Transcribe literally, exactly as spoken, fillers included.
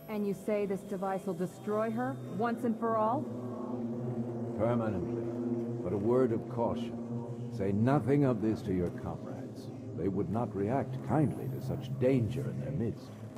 And you say this device will destroy her, once and for all? Permanently. But a word of caution. Say nothing of this to your comrades. They would not react kindly to such danger in their midst.